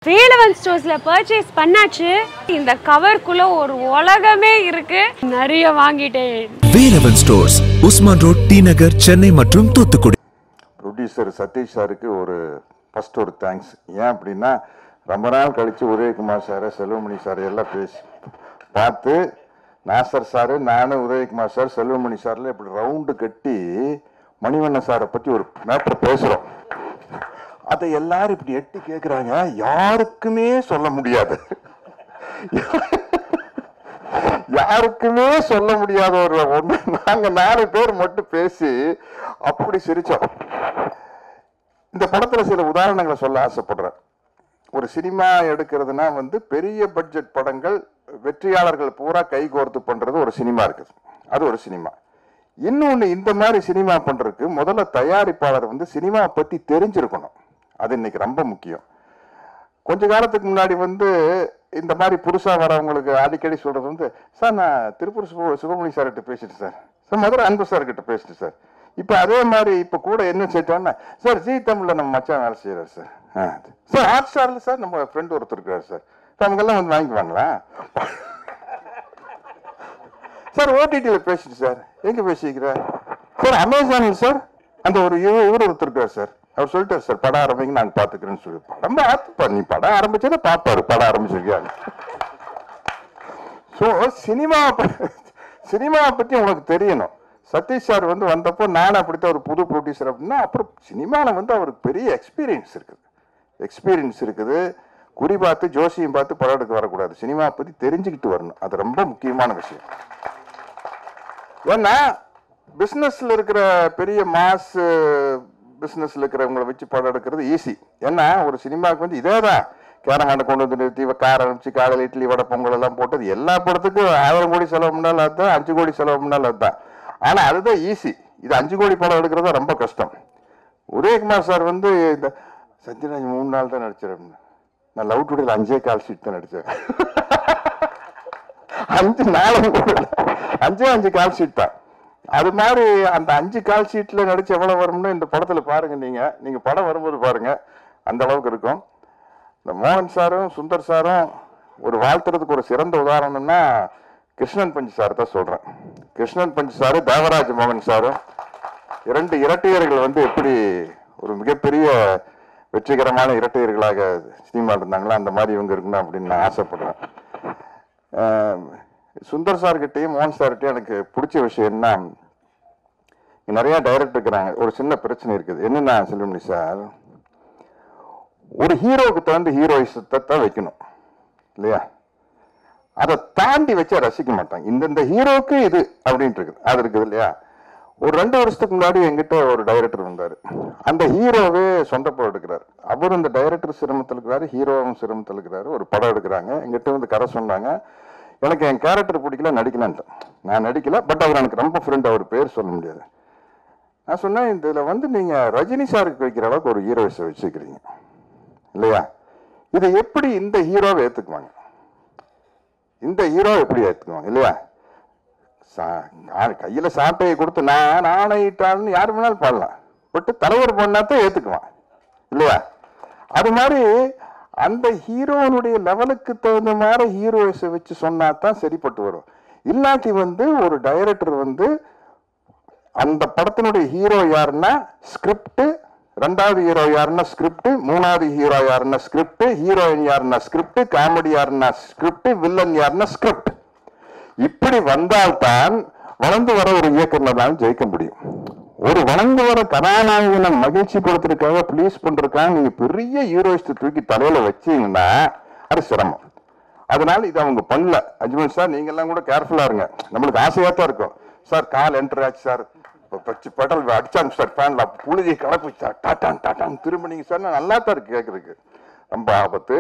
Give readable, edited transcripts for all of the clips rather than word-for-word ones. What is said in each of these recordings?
Velavan ஸ்டோர்ஸ்ல purchase பண்ணாச்சு. இந்த கவர்க்குள்ள ஒரு உலகமே இருக்கு. நிறைய வாங்கிட்டேன். Velavan stores, Usman road, T Nagar, Chennai மற்றும் தூத்துக்குடி. ப்ரொடியூசர் சதீஷ் சாருக்கு ஃபர்ஸ்ட் ஒரு தேங்க்ஸ். ஏன் அப்படின்னா, ரொம்ப நாள் கழித்து உதயகுமார் சார், செல்வமணி சார் எல்லாம் பேசி பார்த்து, நாசர் சார், நானும் உதயகுமார் சார், செல்வமணி சார்ல இப்படி ரவுண்டு கட்டி மணிவண்ணன் சாரை பற்றி ஒரு மேட்டர் பேசுகிறோம். அதை எல்லாரும் இப்படி எட்டி கேட்குறாங்க. யாருக்குமே சொல்ல முடியாது, யாருக்குமே சொல்ல முடியாத ஒரு ஒன்று. நாங்கள் 4 பேர் மட்டும் பேசி அப்படி சிரிச்சோம். இந்த படத்தில் சில உதாரணங்களை சொல்ல ஆசைப்படுறேன். ஒரு சினிமா எடுக்கிறதுனா பெரிய பட்ஜெட் படங்கள் வெற்றியாளர்கள் பூரா கைகோர்த்து பண்றது ஒரு சினிமா இருக்குது, அது ஒரு சினிமா. இன்னொன்று, இந்த மாதிரி சினிமா பண்றதுக்கு முதல்ல தயாரிப்பாளர் சினிமா பத்தி தெரிஞ்சிருக்கணும். அது இன்னைக்கு ரொம்ப முக்கியம். கொஞ்ச காலத்துக்கு முன்னாடி இந்த மாதிரி புதுசா வரவங்களுக்கு அடிக்கடி சொல்றது சார், நான் திருப்பூர் சுப்பிரமணிய சார்கிட்ட பேசிட்டேன் சார், மதுரை அன்பு சார் கிட்ட பேசிட்டேன் சார். இப்ப அதே மாதிரி இப்ப கூட என்ன செய்யட்டோம்னா, சார் ஜி தமிழ்ல நம்ம மச்சான் வேலை செய்யறாரு சார், சார் ஹாட் ஸ்டார்ல சார் நம்ம ஃப்ரெண்ட் ஒருத்தர் இருக்காரு சார், அவங்கெல்லாம் வாங்கிக்குவாங்களா சார். ஓடிடியில பேசிட்டு சார், எங்க பேசிக்கிறார் சார், அமேசான்ல சார் அந்த ஒரு இவர் ஒருத்தர் இருக்காரு சார், அவர் சொல்லிட்டாரு சார் படம் ஆரம்பிங்க நாங்க பாத்துக்கிறேன்னு சொல்லி. படம் பார்த்துப்பாரு, நீ படம் ஆரம்பிச்சதை பார்ப்பாரு, படம் ஆரம்பிச்சிருக்கியா. ஸோ சினிமா பத்தி உனக்கு தெரியணும். சதீஷ் சார் வந்தப்போ நான் அப்படித்தான் ஒரு புது ப்ரொடியூசர் அப்படின்னா, அப்புறம் சினிமாவில் அவருக்கு பெரிய எக்ஸ்பீரியன்ஸ் இருக்குது. குறி பார்த்து ஜோசியம் பார்த்து படம் எடுக்க வரக்கூடாது, சினிமா பத்தி தெரிஞ்சுக்கிட்டு வரணும். அது ரொம்ப முக்கியமான விஷயம். ஏன்னா பிஸ்னஸ்ல இருக்கிற பெரிய மாஸ் பிஸ்னஸ்ல இருக்கிறவங்களை வச்சு படம் எடுக்கிறது ஈஸி. ஏன்னா ஒரு சினிமாவுக்கு இதே தான், கேரமாண்டை கொண்டு நிறுத்தி கார ஆரம்பிச்சு காலையில் இட்லி வடை பொங்கல் எல்லாம் போட்டது எல்லா படத்துக்கும் 1000 கோடி செலவு பண்ணாலும் அதுதான், 5 கோடி செலவு பண்ணாலும் அதுதான். ஆனா அதுதான் ஈஸி. இது 5 கோடி படம் எடுக்கிறது ரொம்ப கஷ்டம். உதயகுமார் சார் இந்த சத்யராஜ் 3 நாள் தான் நடிச்சார். நான் லவ் டுடேல 5.25 ஷீட் தான் நடிச்சேன். 5 நாளும் 5 கால் ஷீட் தான். அது மாதிரி அந்த 5 கால் ஷீட்ல நடிச்சு எவ்வளவு வரும்னு இந்த படத்துல பாருங்க. நீங்க படம் வரும்போது பாருங்க, அந்த அளவுக்கு இருக்கும். இந்த மோகன் சாரும் சுந்தர் சாரும் ஒரு வாழ்த்துறதுக்கு ஒரு சிறந்த உதாரணம்னா கிருஷ்ணன் பஞ்சு சார் தான் சொல்றேன். கிருஷ்ணன் பஞ்சு சாரு, தேவராஜ் மோகன் சாரும் 2 இரட்டையர்கள் எப்படி ஒரு மிகப்பெரிய வெற்றிகரமான இரட்டையர்களாக சினிமா இருந்தாங்களா, அந்த மாதிரி இவங்க இருக்கணும் அப்படின்னு நான் ஆசைப்படுறேன். சுந்தர் சார்கிட்டையும் மோகன் சார்கிட்டையும் எனக்கு பிடிச்ச விஷயம் என்ன, நிறைய டைரக்டர் இருக்கிறாங்க. ஒரு சின்ன பிரச்சனை இருக்குது. என்னன்னா செல்வமணி சார், ஒரு ஹீரோவுக்கு தகுந்த ஹீரோயிசத்தை தான் வைக்கணும் இல்லையா, அதை தாண்டி வச்சா ரசிக்க மாட்டாங்க. இந்த ஹீரோவுக்கு இது அப்படின்ட்டு இருக்குது, அது இருக்குது இல்லையா. ஒரு 2 வருஷத்துக்கு முன்னாடி எங்கிட்ட ஒரு டைரக்டர் வந்தாரு. அந்த ஹீரோவே சொந்த படம் எடுக்கிறாரு. அவர் இந்த டைரக்டர் சிரமத்தில் இருக்கிறாரு, ஹீரோவும் சிரமத்தில் இருக்கிறாரு. ஒரு படம் எடுக்கிறாங்க, எங்கிட்ட கரை சொன்னாங்க. எனக்கு என் கேரக்டர் பிடிக்கல, நடிக்கலான்ட்டு. நான் நடிக்கல, பட் அவர் எனக்கு ரொம்ப ஃப்ரெண்ட், அவர் பேர் சொல்ல முடியாது. நான் சொன்னேன், இதில் நீங்க ரஜினி சாருக்கு வைக்கிற அளவுக்கு ஒரு ஹீரோயிஸை வச்சுக்கிறீங்க இல்லையா, இதை எப்படி இந்த ஹீரோவை ஏத்துக்குவாங்க, இந்த ஹீரோ எப்படி ஏத்துக்குவாங்க இல்லையா. கையில சாட்டையை கொடுத்து நான் ஆணையிட்டான்னு யாரு வேணாலும் பாடலாம், பட் தலைவர் பண்ணாதான் ஏத்துக்குவான் இல்லையா. அது மாதிரி அந்த ஹீரோனுடைய லெவலுக்கு தகுந்த மாதிரி ஹீரோஸை வச்சு சொன்னா தான் சரிப்பட்டு வரும். இல்லாட்டி ஒரு டைரக்டர் அந்த படத்தினுடைய ஹீரோ யாருன்னா ஸ்கிரிப்ட், 2வது ஹீரோ யாருன்னா ஸ்கிரிப்ட், 3வது ஹீரோ யாருன்னா ஸ்கிரிப்ட், ஹீரோயின் யாருன்னா ஸ்கிரிப்ட், காமெடி யாருன்னா ஸ்கிரிப்ட், வில்லன் யாருன்னா ஸ்கிரிப்ட். இப்படி வந்தால்தான் வளர்ந்து வர ஒரு இயக்குனரால் ஜெயிக்க முடியும். ஒரு வளர்ந்து வர கதாநாயகனை மகிழ்ச்சி படுத்துறதுக்காக ப்ளீஸ் பண்றதுக்காக நீங்க பெரிய ஹீரோயிஸ்ட் தூக்கி தலையில வச்சீங்கன்னா அது சிரமம். அதனால இது அவங்க பண்ணல. அஜ்மல் சார், நீங்க எல்லாம் கூட கேர்ஃபுல்லா இருங்க. நம்மளுக்கு ஆசையா தான் இருக்கும் சார், கால் என்டர் ஆச்சு சார், பெடல் அடிச்சாங்க சார், ஃபேன்ல புழுதி கலப்பு சார், டாட்டான் டாட்டான் திரும்பினீங்க சார், நல்லா தான் இருக்கு கேட்கறதுக்கு. ரொம்ப ஆபத்து.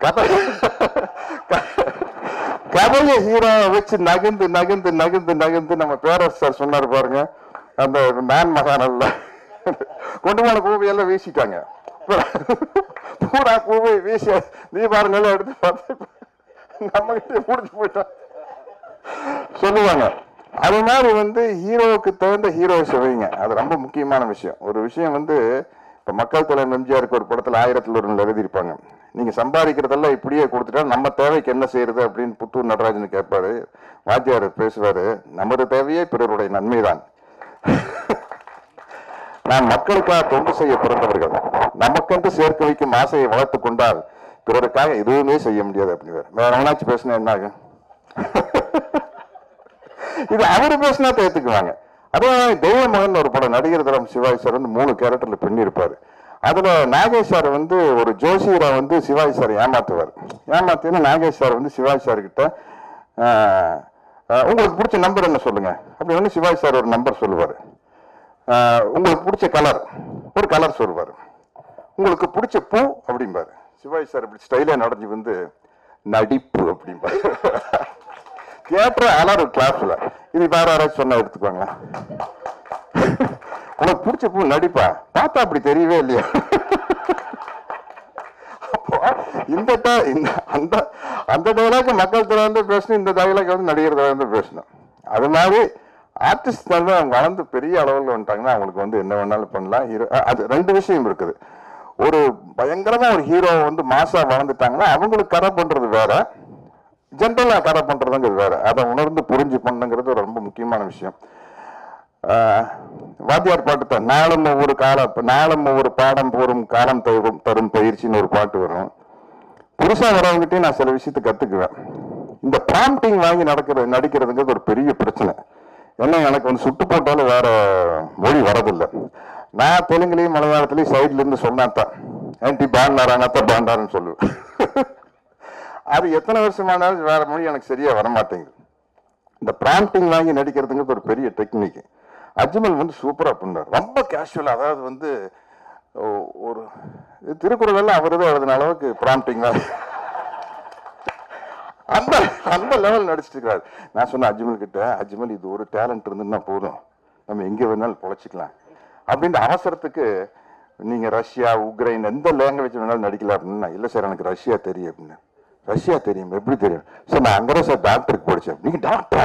கதையை ஹீரோ வச்சு நகர்ந்து நகர்ந்து நகர்ந்து நகர்ந்து நம்ம பேரரசு சார் சொன்னார் பாருங்க, அந்த மேன் மகானல்ல கொண்டு போன பூவையெல்லாம் வீசிட்டாங்க. பூரா பூவை வீசி நீ பாருங்க எடுத்து பார்த்து நம்ம கிட்ட முடிச்சு போயிட்டான் சொல்லுவாங்க. அது மாதிரி ஹீரோவுக்கு தகுந்த ஹீரோஸை வைங்க, அது ரொம்ப முக்கியமான விஷயம். ஒரு விஷயம் இப்ப மக்கள் தலைவர் எம்ஜிஆருக்கு ஒரு படத்துல 1000ல் 1 எழுதியிருப்பாங்க, நீங்கள் சம்பாதிக்கிறதெல்லாம் இப்படியே கொடுத்துட்டா நம்ம தேவைக்கு என்ன செய்யறது அப்படின்னு புத்தூர் நடராஜன் கேட்பாரு. வாத்தியார் பேசுவார், நமது தேவையே பிறருடைய நன்மைதான். நாம் மக்களுக்காக தொண்டு செய்ய பிறந்தவர்கள், நமக்கென்று சேர்க்க வைக்கும் ஆசையை வளர்த்து கொண்டால் பிறருக்காக எதுவுமே செய்ய முடியாது அப்படின்னு. வேற எவனாச்சும் பேசினா என்ன ஆகும்? இது அவரு பேசினா ஏத்துக்குவாங்க. அதே தெய்வ மகன் ஒரு படம் நடிகர் தரம் சிவாஜி சார் வந்து 3 கேரக்டர்ல பண்ணியிருப்பாரு. அதுல நாகேஷ் சார் வந்து ஒரு ஜோசியரை வந்து சிவாஜி சார் ஏமாத்துன்னு நாகேஷ் சார் வந்து சிவாஜி சார் கிட்ட உங்களுக்கு பிடிச்ச நம்பர் என்ன சொல்லுங்க அப்படி வந்து சிவாஜி சார் ஒரு நம்பர் சொல்லுவாரு. உங்களுக்கு பிடிச்ச கலர் ஒரு கலர் சொல்லுவாரு. உங்களுக்கு பிடிச்ச பூ அப்படிம்பாரு. சிவாஜி சார் இப்படி ஸ்டைலா நடந்து வந்து நடிப்பு அப்படிம்பாரு. தியேட்டர் அலாரம் கிளாஸ்ல இது வேற யாராச்சும் சொன்னா எடுத்துக்குவாங்களா? உனக்கு பிடிச்ச பூ நடிப்பா, பார்த்தா அப்படி தெரியவே இல்லையா? அப்போ அந்த டைலாக் மக்கள் திறந்து பேசணும், இந்த டைலாக் வந்து நடிகர் திறந்து பேசணும். அது மாதிரி ஆர்டிஸ்ட் வந்து அவங்க வளர்ந்து பெரிய அளவில் வந்துட்டாங்கன்னா அவங்களுக்கு வந்து என்ன வேணாலும் பண்ணலாம். அது 2 விஷயம் இருக்குது. ஒரு பயங்கரமா ஒரு ஹீரோ வந்து மாசா வளர்ந்துட்டாங்கன்னா அவங்களுக்கு கரை பண்றது வேற, ஜென்ரலா கரை பண்றதுங்கிறது வேற. அதை உணர்ந்து புரிஞ்சு பண்ணுங்கிறது ரொம்ப முக்கியமான விஷயம். வாத்தியார் பாட்டு தான், நாளும் ஒவ்வொரு பாடம் போரும் காலம் தரும் பயிற்சின்னு ஒரு பாட்டு வரும். புதுசா வரவங்கிட்டையும் நான் சில விஷயத்தை கத்துக்குவேன். இந்த ப்ராம்ப்டிங் வாங்கி நடிக்கிறதுங்கிறது ஒரு பெரிய பிரச்சனை. ஏன்னா எனக்கு வந்து சுட்டு போட்டாலும் வேற மொழி வரதில்லை. நான் தெலுங்குலையும் மலையாளத்திலையும் சைட்ல இருந்து சொன்னாத்தான் ஆன்டி பாண்டாரானாத்தான் பாண்டாருன்னு சொல்லுவேன். அது எத்தனை வருஷமானாலும் வேற மொழி எனக்கு சரியா வரமாட்டேங்குது. இந்த ப்ராம்ப்டிங் வாங்கி நடிக்கிறதுங்கிறது ஒரு பெரிய டெக்னிக். அஜ்மல் வந்து சூப்பரா பண்ணார், ரொம்ப கேஷுவலா. அதாவது வந்து ஒரு திருக்குறள் எல்லாம் அவரு தான் எழுதின அளவுக்கு ப்ராம்ப்டிங் தான் அந்த லெவல் நடிச்சிட்டு இருக்காரு. நான் சொன்ன அஜ்மல் கிட்ட, அஜ்மல் இது ஒரு டேலண்ட் இருந்துன்னா போதும், நம்ம எங்க வேணாலும் பொழைச்சிக்கலாம் அப்படின்ற அவசரத்துக்கு நீங்க ரஷ்யா உக்ரைன் எந்த லாங்குவேஜ் வேணாலும் நடிக்கலாம் அப்படின்னா, இல்லை சார் எனக்கு ரஷ்யா தெரியும் அப்படின்னு. ரஷ்யா தெரியும், எப்படி தெரியும் சார்? நான் அங்கே சார் டாக்டருக்கு படிச்சேன். நீங்க டாக்டரா?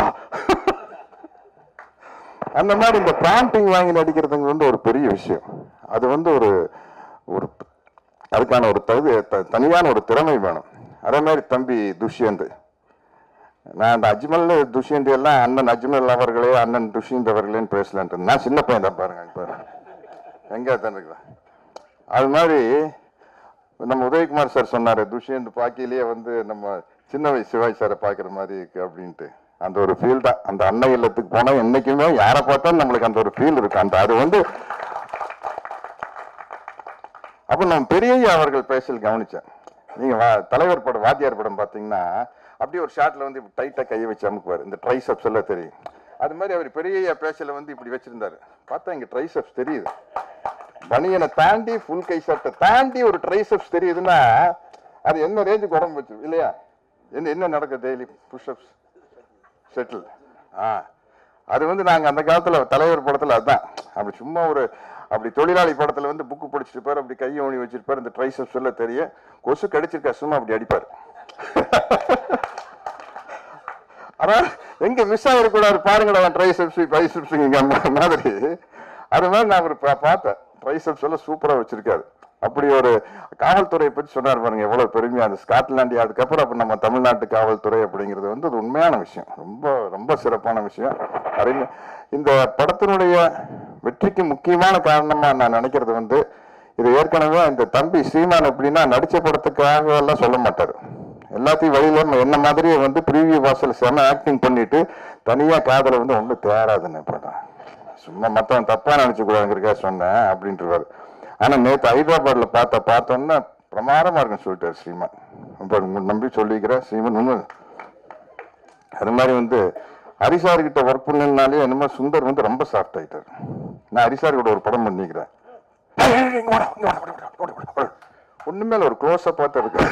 அந்த மாதிரி இந்த ப்ராம்ப்டிங் வாங்கி நடிக்கிறதுங்க வந்து ஒரு பெரிய விஷயம். அது வந்து ஒரு அதுக்கான ஒரு தனியான ஒரு திறமை வேணும். அதே மாதிரி தம்பி துஷ்யந்த், நான் அந்த அஜ்மல் துஷ்யந்த் எல்லாம் அண்ணன் அஜ்மல் அவர்களே அண்ணன் துஷ்யந்த் அவர்களேன்னு பேசலான்ட்டு. நான் சின்ன பையன் தான், பாருங்க எங்க தான் இருக்கலாம். அது மாதிரி நம்ம உதயகுமார் சார் சொன்னாரு, துஷ்யந்த் பாக்கிலேயே வந்து நம்ம சின்ன வயசு சிவாஜி சாரை பார்க்குற மாதிரி இருக்கு அப்படின்ட்டு. அந்த ஒரு ஃபீல் தான். அந்த அன்னை இல்லத்துக்கு போனா என்னைக்குமே யாரை பார்த்தாலும் நம்மளுக்கு அந்த ஒரு ஃபீல் இருக்கு. அந்த அது வந்து அப்ப நான் பெரியய்யா அவர்கள் பேசல் கவனிச்சேன். நீங்க தலைவர் படம் வாத்தியார் படம் பார்த்தீங்கன்னா அப்படியே ஒரு ஷாட்ல வந்து டைட்டா கையை வச்சு அமுக்குவார். இந்த ட்ரைசப்ஸ் எல்லாம் தெரியும். அது மாதிரி அவர் பெரியய்யா பேசல வந்து இப்படி வச்சிருந்தாரு. பார்த்தா இங்க ட்ரைசப்ஸ் தெரியுது. பனியனை தாண்டி ஃபுல் கை சட்டை தாண்டி ஒரு ட்ரைசப்ஸ் தெரியுதுன்னா அது என்ன ரேஞ்சுக்கு உடம்பு வச்சு இல்லையா? என்ன நடக்குது டெய்லி புஷ்அப்ஸ் செட்டில். அது வந்து நாங்க அந்த காலத்துல தலைவர் படத்துல அதுதான். அப்படி சும்மா ஒரு அப்படி தொழிலாளி படத்துல வந்து புக்கு படிச்சிருப்பாரு, அப்படி கையை ஊனி வச்சிருப்பாரு, இந்த ட்ரைசப்ஸ் எல்லாம் தெரிய கொசு கடிச்சிருக்கா சும்மா அப்படி அடிப்பாரு. ஆனா எங்க மிஸ் ஆகிடக்கூடாது பாருங்கடா ட்ரைசப்ஸ் பைசப்ஸ் மாதிரி. அது மாதிரி நான் ஒரு பார்த்தேன். ட்ரைசப்ஸ் எல்லாம் சூப்பரா வச்சிருக்காரு. அப்படி ஒரு காவல்துறையை பற்றி சொன்னார் பாருங்க, எவ்வளவு பெருமையா. அந்த ஸ்காட்லாண்ட் அதுக்கப்புறம் அப்ப நம்ம தமிழ்நாட்டு காவல்துறை அப்படிங்கிறது வந்து அது உண்மையான விஷயம், ரொம்ப ரொம்ப சிறப்பான விஷயம். இந்த படத்தினுடைய வெற்றிக்கு முக்கியமான காரணமா நான் நினைக்கிறது வந்து இது ஏற்கனவே இந்த தம்பி ஸ்ரீமான் எப்படின்னா நடிச்ச படத்துக்காக எல்லாம் சொல்ல மாட்டாரு. எல்லாத்தையும் வழியில என்ன மாதிரியே வந்து ப்ரீவியூ வாசல் செம ஆக்டிங் பண்ணிட்டு தனியா காதல வந்து ஒன்றும் தேராதுன்னு படம், சும்மா மத்தவன் தப்பா நினைச்சு கூடாதுங்கிறக்கா சொன்னேன் அப்படின்ட்டு. ஆனா நேற்று ஹைதராபாத்ல பார்த்தோன்னா பிரமாதமா இருக்குன்னு சொல்லிட்டாரு ஸ்ரீமான். நம்பி சொல்லிக்கிறேன் ஸ்ரீமான் உண்மை. அது மாதிரி வந்து ஹரிசார் கிட்ட ஒர்க் பண்ணனாலே என்னமோ சுந்தர் வந்து ரொம்ப சாஃப்ட் ஆயிட்டாரு. நான் ஹரிசார் கூட ஒரு படம் பண்ணிக்கிறேன். ஒண்ணுமே ஒரு க்ளோஸ் அப் பார்த்து இருக்கு.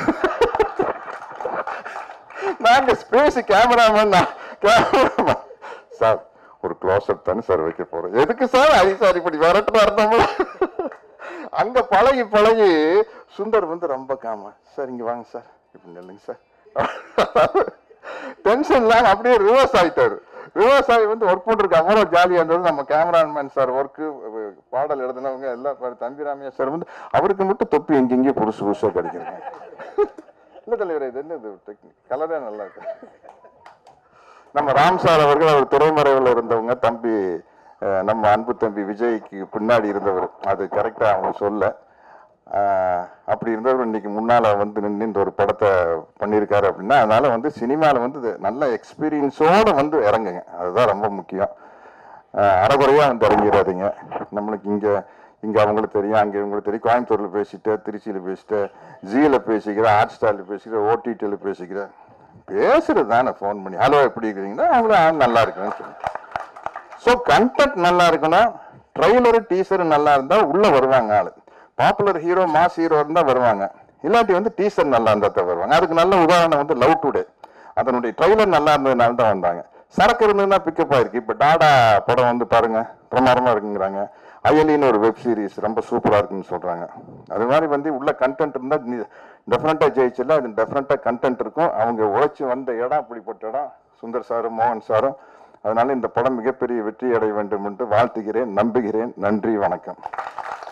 நாங்க ஸ்பேஸ் கேமராமேன் சார் ஒரு க்ளோஸ் அப் தானே சார் வைக்க போறோம். எதுக்கு சார் ஹரிசார் இப்படி வரட்டு வரணும்? அங்க பழகி பழகி சுந்தர் வந்து ரொம்ப காமா, சார் இங்க வாங்க சார் இப்படி இல்லைங்க சார். டென்ஷன் இல்லாம அப்படியே ரிவர்ஸ் ஆயிட்டாரு. விவசாயி வந்து ஒர்க் பண்ணிருக்காங்க அவ்வளோ ஜாலியாக இருந்தது. நம்ம கேமராமேன் சார் ஒர்க்கு பாடல் எழுதினவங்க எல்லாம் தம்பிராமையா சார் வந்து அவருக்கு மட்டும் தொப்பி எங்கெங்கேயும் புதுசாக கிடைக்கிறாங்க. இல்லை தலைவர், இது என்ன இது டெக்னிக் கலரே நல்லா இருக்கு. நம்ம ராம் சார் அவர்கள் அவர் திரைமறைவில் இருந்தவங்க, தம்பி நம்ம அன்பு தம்பி விஜய்க்கு பின்னாடி இருந்தவர், அது கரெக்டாக அவங்க சொல்ல. அப்படி இருந்தவர் இன்னைக்கு முன்னால் வந்து நின்று இந்த ஒரு படத்தை பண்ணியிருக்காரு அப்படின்னா, அதனால வந்து சினிமாவில் வந்து நல்ல எக்ஸ்பீரியன்ஸோடு வந்து இறங்குங்க, அதுதான் ரொம்ப முக்கியம். அறகுறையாக வந்து இறங்கிடாதீங்க. நம்மளுக்கு இங்கே அவங்களுக்கு தெரியும், அங்கே இவங்களுக்கு தெரியும். கோயம்புத்தூரில் பேசிட்டேன், திருச்சியில் பேசிட்டேன், ஜியில் பேசிக்கிறேன், ஹாட் ஸ்டாரில் பேசிக்கிறேன், ஓடிடியில் பேசிக்கிறேன். பேசுறது தானே ஃபோன் பண்ணி ஹலோ எப்படி இருக்கிறீங்கன்னா அவங்கள நல்லா இருக்குன்னு சொல்லுங்க. ஸோ கண்டென்ட் நல்லா இருக்கணும். ட்ரெய்லரு டீசரு நல்லா இருந்தால் உள்ளே வருவாங்க ஆளு. பாப்புலர் ஹீரோ மாஸ் ஹீரோ இருந்தால் வருவாங்க, இல்லாட்டி வந்து டீசர் நல்லா இருந்தால் தான் வருவாங்க. அதுக்கு நல்ல உதாரணம் வந்து லவ் டுடே, அதனுடைய ட்ரெய்லர் நல்லா இருந்ததுனால தான் வந்தாங்க. சரக்கு இருந்ததுன்னா பிக்கப் ஆயிருக்கு. இப்போ டாடா படம் வந்து பாருங்க பிரமாதமாக இருக்குங்கிறாங்க. அயலின்னு ஒரு வெப் சீரிஸ் ரொம்ப சூப்பராக இருக்குன்னு சொல்கிறாங்க. அது மாதிரி வந்து உள்ள கண்டென்ட் இருந்தால் டெஃபினட்டாக ஜெயிச்சிடலாம். அது டெஃபினட்டாக கண்டென்ட் இருக்கும். அவங்க உழைச்சி வந்த இடம் அப்படிப்பட்ட இடம் சுந்தர் சாரும் மோகன் சாரும். அதனால இந்த படம் மிகப்பெரிய வெற்றி அடைய வேண்டும் என்று வாழ்த்துகிறேன், நம்புகிறேன். நன்றி, வணக்கம்.